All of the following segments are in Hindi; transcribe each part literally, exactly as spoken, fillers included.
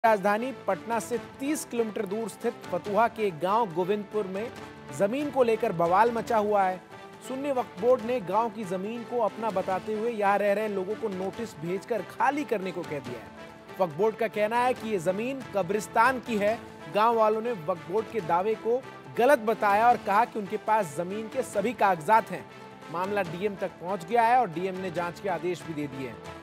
राजधानी पटना से तीस किलोमीटर दूर स्थित फतुहा के एक गांव गोविंदपुर में जमीन को लेकर बवाल मचा हुआ है। सुन्नी वक्फ बोर्ड ने गांव की जमीन को अपना बताते हुए यहां रह रहे लोगों को नोटिस भेजकर खाली करने को कह दिया है। वक्फ बोर्ड का कहना है कि ये जमीन कब्रिस्तान की है। गांव वालों ने वक्फ बोर्ड के दावे को गलत बताया और कहा कि उनके पास जमीन के सभी कागजात हैं। मामला डीएम तक पहुंच गया है और डीएम ने जांच के आदेश भी दे दिए हैं।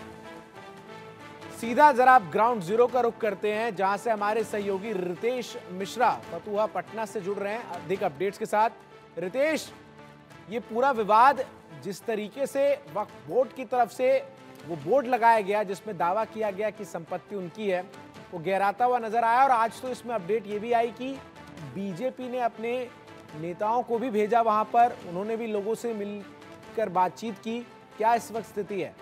सीधा जरा आप ग्राउंड जीरो का रुख करते हैं, जहां से हमारे सहयोगी रितेश मिश्रा फतुहा पटना से जुड़ रहे हैं अधिक अपडेट्स के साथ। रितेश, ये पूरा विवाद जिस तरीके से वक्फ बोर्ड की तरफ से वो बोर्ड लगाया गया जिसमें दावा किया गया कि संपत्ति उनकी है, वो गहराता हुआ नजर आया और आज तो इसमें अपडेट ये भी आई कि बीजेपी ने अपने नेताओं को भी भेजा वहां पर, उन्होंने भी लोगों से मिलकर बातचीत की। क्या इस वक्त स्थिति है?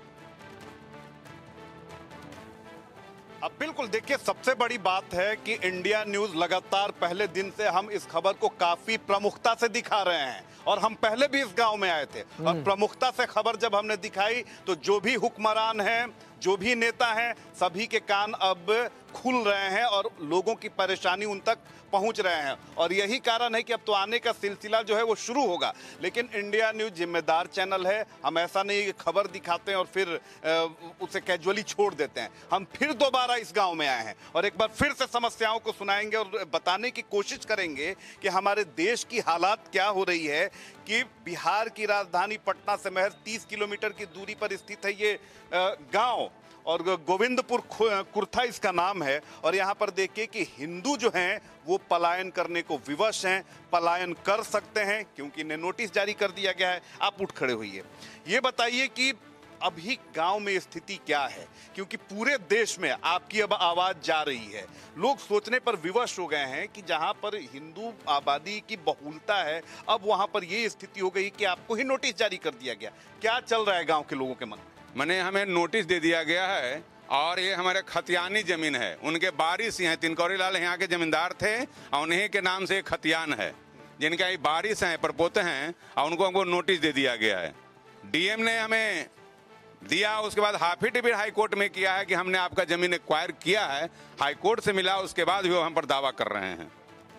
अब बिल्कुल देखिए, सबसे बड़ी बात है कि इंडिया न्यूज लगातार पहले दिन से हम इस खबर को काफी प्रमुखता से दिखा रहे हैं और हम पहले भी इस गांव में आए थे और प्रमुखता से खबर जब हमने दिखाई तो जो भी हुक्मरान हैं, जो भी नेता हैं, सभी के कान अब खुल रहे हैं और लोगों की परेशानी उन तक पहुंच रहे हैं और यही कारण है कि अब तो आने का सिलसिला जो है वो शुरू होगा। लेकिन इंडिया न्यूज जिम्मेदार चैनल है, हम ऐसा नहीं कि खबर दिखाते हैं और फिर उसे कैजुअली छोड़ देते हैं। हम फिर दोबारा इस गांव में आए हैं और एक बार फिर से समस्याओं को सुनाएंगे और बताने की कोशिश करेंगे कि हमारे देश की हालात क्या हो रही है कि बिहार की राजधानी पटना से महज तीस किलोमीटर की दूरी पर स्थित है ये गांव और गोविंदपुर कुर्था इसका नाम है। और यहाँ पर देखिए कि हिंदू जो हैं वो पलायन करने को विवश हैं, पलायन कर सकते हैं क्योंकि इन्हें नोटिस जारी कर दिया गया है। आप उठ खड़े हुइए, ये बताइए कि अभी गांव में स्थिति क्या है, क्योंकि पूरे देश में आपकी अब आवाज जा रही है। लोग सोचने पर विवश हो गए हैं कि जहां पर हिंदू आबादी की बहुलता है अब वहां पर ये स्थिति हो गई कि आपको ही नोटिस जारी कर दिया गया। क्या चल रहा है गांव के लोगों के मन में? मैंने हमें नोटिस दे दिया गया है और ये हमारे खतियानी जमीन है, उनके वारिस हैं। तिनकौरी लाल यहाँ के जमींदार थे और उन्हीं के नाम से खतियान है, जिनका ये वारिस हैं, परपोते हैं और उनको हमको नोटिस दे दिया गया है। डीएम ने हमें दिया, उसके बाद हाफिडेविट हाई कोर्ट में किया है कि हमने आपका जमीन एक्वायर किया है। हाई कोर्ट से मिला, उसके बाद भी वो हम पर दावा कर रहे हैं।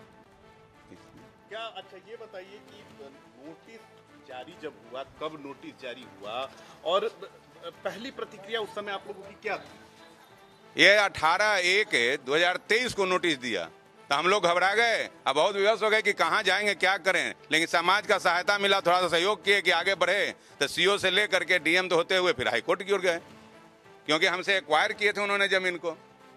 क्या अच्छा ये बताइए कि नोटिस जारी जब हुआ, कब नोटिस जारी हुआ और पहली प्रतिक्रिया उस समय आप लोगों की क्या थी? ये अठारह एक दो हजार तेईस को नोटिस दिया तो हम लोग घबरा गए, अब बहुत विवश हो गए कि कहाँ जाएंगे, क्या करें। लेकिन समाज का सहायता मिला, थोड़ा सा सहयोग किए कि आगे बढ़े। तो सीओ से लेकर के डीएम तो होते हुए फिर हाईकोर्ट की ओर गए, क्योंकि हमसे एक्वायर किए थे उन्होंने जमीन को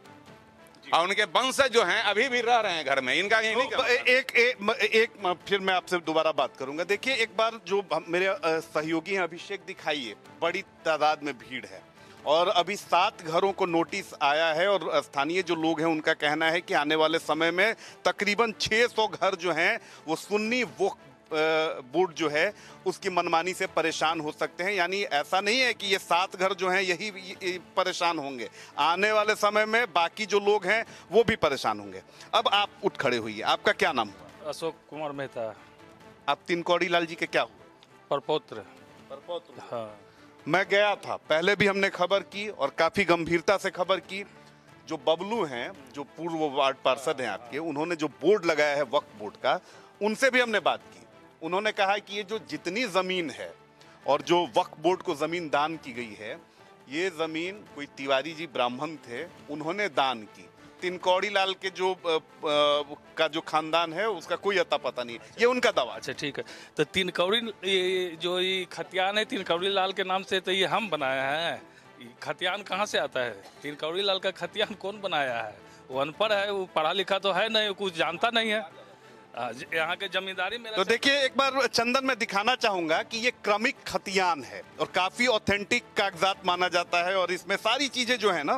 और उनके वंशज जो हैं अभी भी रह रहे हैं घर में। इनका यही नहीं तो एक, एक, एक, एक फिर मैं आपसे दोबारा बात करूंगा। देखिए, एक बार जो मेरे सहयोगी हैं अभिषेक, दिखाइए, बड़ी तादाद में भीड़ है और अभी सात घरों को नोटिस आया है और स्थानीय जो लोग हैं उनका कहना है कि आने वाले समय में तकरीबन छह सौ घर जो हैं वो सुन्नी वक्फ बोर्ड जो है उसकी मनमानी से परेशान हो सकते हैं। यानी ऐसा नहीं है कि ये सात घर जो हैं यही परेशान होंगे, आने वाले समय में बाकी जो लोग हैं वो भी परेशान होंगे। अब आप उठ खड़े हुई, आपका क्या नाम हुआ? अशोक कुमार मेहता। आप तिनकौड़ी लाल जी के क्या हुआ? परपौत्र। परपौत्र, हाँ। मैं गया था, पहले भी हमने खबर की और काफी गंभीरता से खबर की। जो बबलू हैं, जो पूर्व वार्ड पार्षद हैं आपके, उन्होंने जो बोर्ड लगाया है वक्फ बोर्ड का, उनसे भी हमने बात की। उन्होंने कहा कि ये जो जितनी जमीन है और जो वक्फ बोर्ड को जमीन दान की गई है, ये जमीन कोई तिवारी जी ब्राह्मण थे, उन्होंने दान की। तिनकौड़ी लाल के जो आ, आ, का जो खानदान है उसका कोई अता पता नहीं, ये उनका दावा। अच्छा, ठीक है। तो तिनकौड़ी ये जो ये खतियान है तिनकौड़ी लाल के नाम से, तो ये हम बनाया है। खतियान कहाँ से आता है? तिनकौड़ी लाल का खतियान कौन बनाया है? वो अनपढ़ है, वो पढ़ा लिखा तो है नहीं, कुछ जानता नहीं है यहाँ के जमींदारी में। तो देखिए, एक बार चंदन मैं दिखाना चाहूंगा कि ये क्रमिक खतियान है और काफी ऑथेंटिक कागजात माना जाता है और इसमें सारी चीजें जो है ना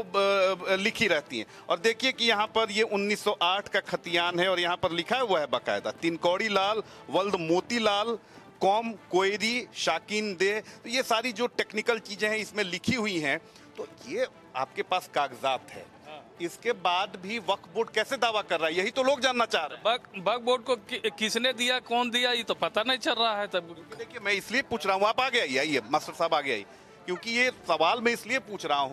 वो लिखी रहती हैं। और देखिए कि यहाँ पर ये उन्नीस सौ आठ का खतियान है और यहाँ पर लिखा हुआ है बाकायदा, तिनकौड़ी लाल वल्द मोतीलाल कौम कोयरी शाकीन दे। तो ये सारी जो टेक्निकल चीजें हैं इसमें लिखी हुई हैं। तो ये आपके पास कागजात है, इसके बाद भी वक्फ बोर्ड कैसे दावा कर रहा है, यही तो लोग जानना चाह रहे हैं। वक्फ बोर्ड को कि, किसने दिया, कौन दिया, ये तो पता नहीं चल रहा है। तब देखिए, मैं इसलिए पूछ रहा हूँ, आप आगे आइए, आइए मास्टर साहब आगे आइए, क्योंकि ये सवाल मैं इसलिए पूछ रहा हूँ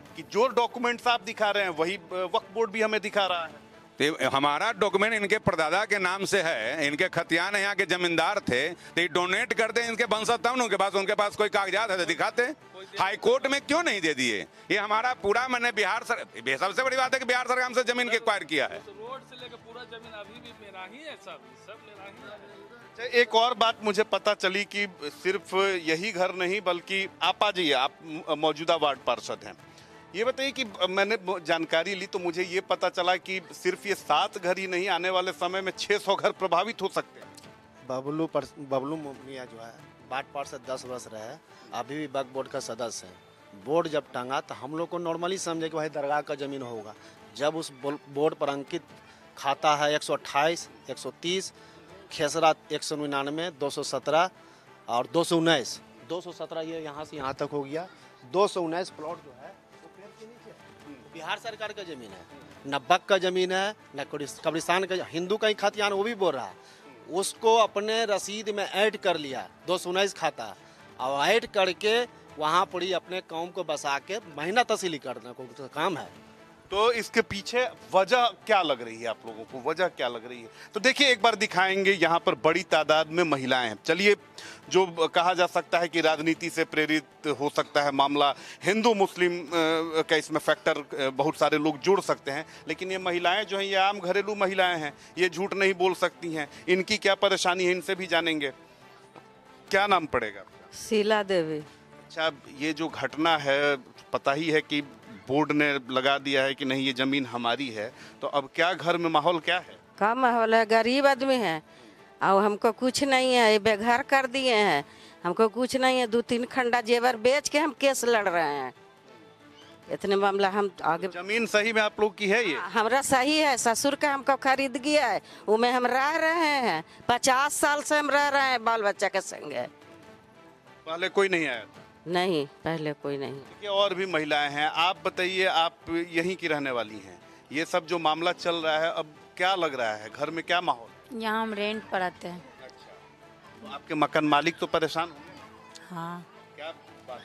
कि जो डॉक्यूमेंट्स आप दिखा रहे हैं वही वक्फ बोर्ड भी हमें दिखा रहा है। तो हमारा डॉक्यूमेंट इनके परदादा के नाम से है, इनके खतियान यहाँ के जमींदार थे, तो ये डोनेट करते इनके वंशज तब ना उनके पास उनके पास कोई कागजात है तो दिखाते। हाई कोर्ट में क्यों नहीं दे दिए? ये हमारा पूरा मैंने बिहार सर सबसे बड़ी बात है कि बिहार सरकार हमसे जमीन के एक्वायर किया है। रोड से लेकर पूरा जमीन अभी भी मेरा ही है, सब सब मेरा ही है। एक और बात मुझे पता चली कि सिर्फ यही घर नहीं बल्कि आपा जी, आप मौजूदा वार्ड पार्षद हैं, ये बताइए कि मैंने जानकारी ली तो मुझे ये पता चला कि सिर्फ ये सात घर ही नहीं, आने वाले समय में छह सौ घर प्रभावित हो सकते हैं। बबलू पर बबलू मोमिया जो है वार्ड पार्षद दस वर्ष रहे, अभी भी वक्फ बोर्ड का सदस्य है। बोर्ड जब टांगा तो हम लोग को नॉर्मली समझे कि भाई दरगाह का ज़मीन होगा। जब उस बोर्ड पर अंकित खाता है एक सौ अट्ठाईस, एक सौ तीस, खेसरा एक सौ निन्यानवे, दो सौ सत्रह और दो सौ उन्नीस दो सौ सत्रह ये यहाँ से यहाँ तक हो गया। दो सौ उन्नीस प्लॉट जो है वो पेड़ के नीचे है, बिहार सरकार का ज़मीन है, न वक्फ का ज़मीन है न कब्रिस्तान का। हिंदू का ही खतियान वो भी बोल रहा है, उसको अपने रसीद में ऐड कर लिया, दो सौ उन्नीस खाता और ऐड करके वहाँ पर ही अपने कौम को बसा के महीना तहसीली करना को काम है। तो इसके पीछे वजह क्या लग रही है आप लोगों को, वजह क्या लग रही है? तो देखिए एक बार दिखाएंगे, यहाँ पर बड़ी तादाद में महिलाएं हैं। चलिए, जो कहा जा सकता है कि राजनीति से प्रेरित हो सकता है मामला, हिंदू मुस्लिम का इसमें फैक्टर बहुत सारे लोग जोड़ सकते हैं, लेकिन ये महिलाएं जो हैं ये आम घरेलू महिलाएं हैं, ये झूठ नहीं बोल सकती हैं। इनकी क्या परेशानी है इनसे भी जानेंगे। क्या नाम पड़ेगा? शीला देवी। अच्छा, ये जो घटना है पता ही है कि बोर्ड ने लगा दिया है कि नहीं ये जमीन हमारी है, तो अब क्या घर में माहौल क्या है? का माहौल है? गरीब आदमी है और हमको कुछ नहीं है, बेघर कर दिए हैं, हमको कुछ नहीं है। दो तीन खंडा जेवर बेच के हम केस लड़ रहे हैं। इतने मामला हम आगे। जमीन सही में आप लोग की है? ये हमारा सही है, ससुर का हमको खरीद गया है, वो में हम रह रहे हैं। पचास साल से हम रह रहे हैं बाल बच्चा के संगे। पहले कोई नहीं आया? नहीं, पहले कोई नहीं। ये और भी महिलाएं हैं, आप बताइए, आप यहीं की रहने वाली हैं। ये सब जो मामला चल रहा है, अब क्या लग रहा है, घर में क्या माहौल? यहाँ हम रेंट पर आते हैं। अच्छा, तो आपके मकान मालिक तो परेशान होंगे? हाँ। क्या बात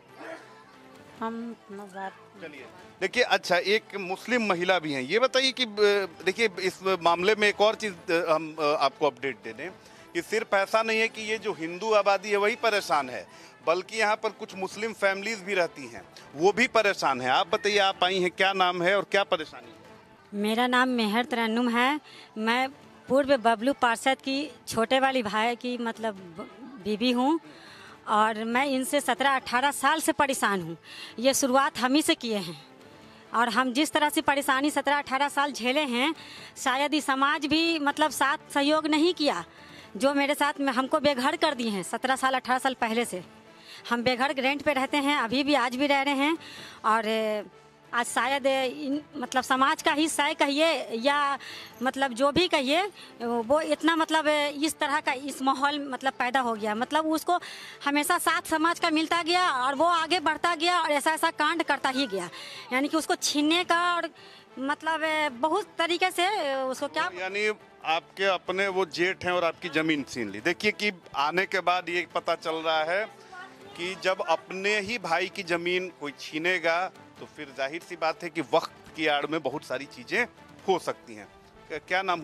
कर हम अपना बात। चलिए देखिए, अच्छा एक मुस्लिम महिला भी हैं, ये बताइए कि देखिए इस मामले में एक और चीज़ हम आपको अपडेट दे दें कि सिर्फ ऐसा नहीं है कि ये जो हिंदू आबादी है वही परेशान है, बल्कि यहाँ पर कुछ मुस्लिम फैमिलीज भी रहती हैं, वो भी परेशान है। आप बताइए, आप आई हैं, क्या नाम है और क्या परेशानी है? मेरा नाम मेहर तरन्नुम है। मैं पूर्व बबलू पार्षद की छोटे वाली भाई की मतलब बीबी हूँ और मैं इनसे सत्रह अठारह साल से परेशान हूँ। ये शुरुआत हम ही से किए हैं और हम जिस तरह से परेशानी सत्रह अठारह साल झेले हैं, शायद ये समाज भी मतलब साथ सहयोग नहीं किया। जो मेरे साथ में हमको बेघर कर दिए हैं सत्रह साल अठारह साल पहले से। हम बेघर रेंट पे रहते हैं, अभी भी आज भी रह रहे हैं। और आज शायद इन मतलब समाज का हिस्सा है कहिए या मतलब जो भी कहिए, वो इतना मतलब इस तरह का इस माहौल मतलब पैदा हो गया। मतलब उसको हमेशा साथ समाज का मिलता गया और वो आगे बढ़ता गया और ऐसा ऐसा कांड करता ही गया, यानी कि उसको छीनने का और मतलब बहुत तरीके से उसको क्या, यानी आपके अपने वो जेठ हैं और आपकी जमीन छीन ली। देखिए कि आने के बाद ये पता चल रहा है कि जब अपने ही भाई की जमीन कोई छीनेगा तो फिर जाहिर सी बात है कि वक्त की आड़ में बहुत सारी चीजें हो सकती हैं। क्या नाम